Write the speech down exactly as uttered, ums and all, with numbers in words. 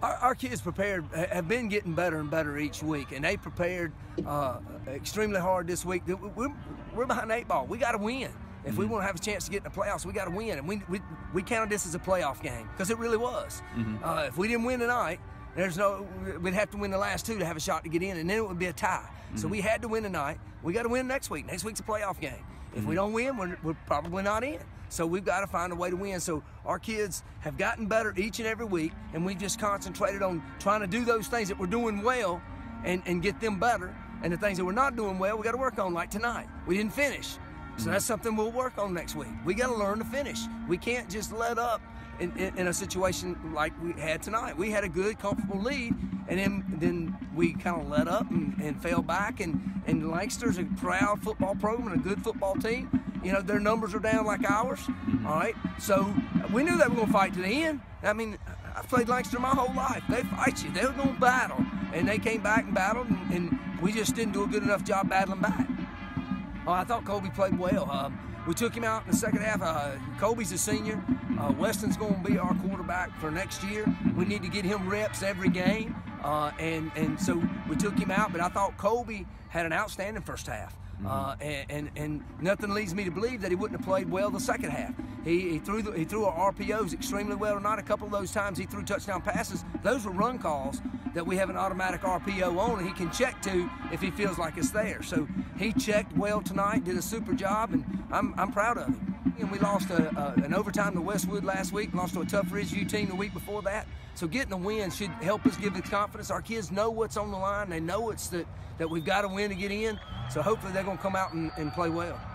Our, our kids prepared have been getting better and better each week, and they prepared uh, extremely hard this week. We're, we're behind the eight ball. We got to win. If mm-hmm. we want to have a chance to get in the playoffs, we got to win. And we, we we counted this as a playoff game because it really was. Mm-hmm. Uh, if we didn't win tonight, there's no we'd have to win the last two to have a shot to get in, and then it would be a tie. Mm-hmm. So we had to win tonight. We got to win next week. Next week's a playoff game. If mm-hmm. we don't win, we're, we're probably not in. So we've got to find a way to win. So our kids have gotten better each and every week, and we've just concentrated on trying to do those things that we're doing well and, and get them better. And the things that we're not doing well, we got to work on, like tonight. We didn't finish. So that's something we'll work on next week. We got to learn to finish. We can't just let up in, in, in a situation like we had tonight. We had a good, comfortable lead, and then then we kind of let up and, and fell back. And, and Lancaster's a proud football program and a good football team. You know, their numbers are down like ours, all right? So we knew they were going to fight to the end. I mean, I've played Lancaster my whole life. They fight you. They were going to battle. And they came back and battled, and, and we just didn't do a good enough job battling back. Oh, I thought Colby played well. Um, we took him out in the second half. Uh, Colby's a senior. Uh, Weston's going to be our quarterback for next year. We need to get him reps every game, uh, and and so we took him out. But I thought Colby had an outstanding first half. Uh, and, and and nothing leads me to believe that he wouldn't have played well the second half. He, he threw the, he threw our R P Os extremely well tonight. A couple of those times he threw touchdown passes. Those were run calls that we have an automatic R P O on, and he can check to if he feels like it's there. So he checked well tonight, did a super job, and I'm I'm proud of him. And we lost a, a, an overtime to Westwood last week, lost to a tough Ridgeview team the week before that. So getting a win should help us give us confidence. Our kids know what's on the line. They know it's that, that we've got to win to get in. So hopefully they're going to come out and, and play well.